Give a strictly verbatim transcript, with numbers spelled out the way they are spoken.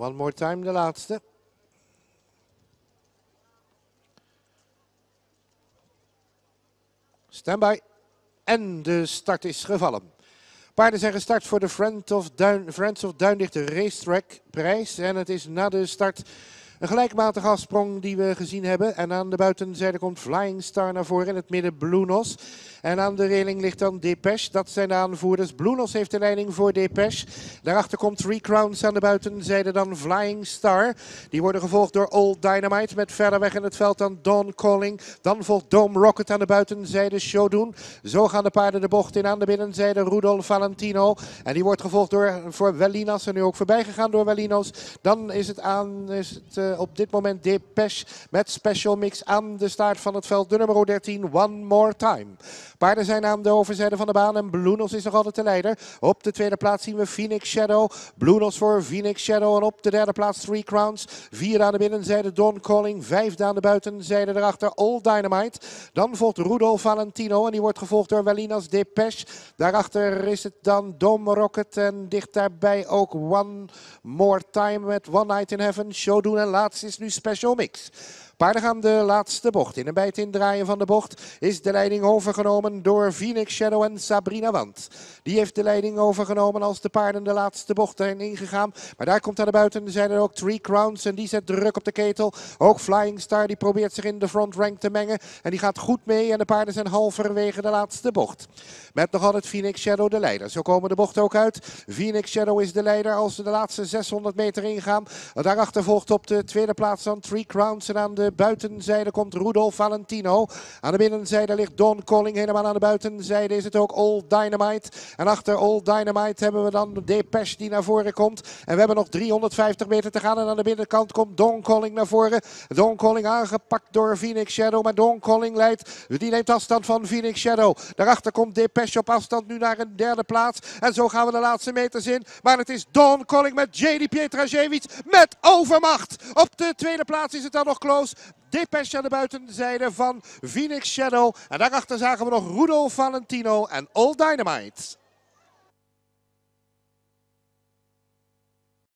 One More Time, de laatste. Standby. En de start is gevallen. Paarden zijn gestart voor de Friend of Duin, Friends of Duindicht Racetrack prijs. En het is na de start een gelijkmatige afsprong die we gezien hebben. En aan de buitenzijde komt Flying Star naar voren. In het midden Blue Nos. En aan de reling ligt dan Depeche. Dat zijn de aanvoerders. Blue Nos heeft de leiding voor Depeche. Daarachter komt Three Crowns aan de buitenzijde. Dan Flying Star. Die worden gevolgd door Old Dynamite. Met verder weg in het veld dan Dawn Calling. Dan volgt Dome Rocket aan de buitenzijde. Showdoen. Zo gaan de paarden de bocht in aan de binnenzijde. Rudolf Valentino. En die wordt gevolgd door voor Wellinas. En nu ook voorbij gegaan door Wellinos. Dan is het aan is het, uh, op dit moment Depeche met Special Mix aan de staart van het veld. De nummer dertien, One More Time. Paarden zijn aan de overzijde van de baan en Blue Nos is nog altijd de leider. Op de tweede plaats zien we Phoenix Shadow. Blue Nos voor Phoenix Shadow en op de derde plaats Three Crowns. Vier aan de binnenzijde Dawn Calling. Vijfde aan de buitenzijde daarachter Old Dynamite. Dan volgt Rudolf Valentino en die wordt gevolgd door Wellinas Depeche. Daarachter is het dan Dome Rocket en dicht daarbij ook One More Time met One Night in Heaven. Showdoen en laatst is nu Special Mix. Paarden gaan de laatste bocht in. En bij het indraaien van de bocht is de leiding overgenomen door Phoenix Shadow en Sabrina Want. Die heeft de leiding overgenomen als de paarden de laatste bocht zijn ingegaan. Maar daar komt aan de buitenzijde ook Three Crowns en die zet druk op de ketel. Ook Flying Star die probeert zich in de front rank te mengen. En die gaat goed mee en de paarden zijn halverwege de laatste bocht. Met nog altijd Phoenix Shadow de leider. Zo komen de bochten ook uit. Phoenix Shadow is de leider als ze de laatste zeshonderd meter ingaan. Daarachter volgt op de tweede plaats dan Three Crowns en aan de buitenzijde komt Rudolf Valentino. Aan de binnenzijde ligt Dawn Calling. Helemaal aan de buitenzijde is het ook Old Dynamite. En achter Old Dynamite hebben we dan Depeche die naar voren komt. En we hebben nog driehonderdvijftig meter te gaan. En aan de binnenkant komt Dawn Calling naar voren. Dawn Calling aangepakt door Phoenix Shadow. Maar Dawn Calling leidt. Die neemt afstand van Phoenix Shadow. Daarachter komt Depeche op afstand nu naar een derde plaats. En zo gaan we de laatste meters in. Maar het is Dawn Calling met J D Pietraszewicz met overmacht. Op de tweede plaats is het dan nog close. Depeche aan de buitenzijde van Phoenix Shadow. En daarachter zagen we nog Rudolf Valentino en Old Dynamite.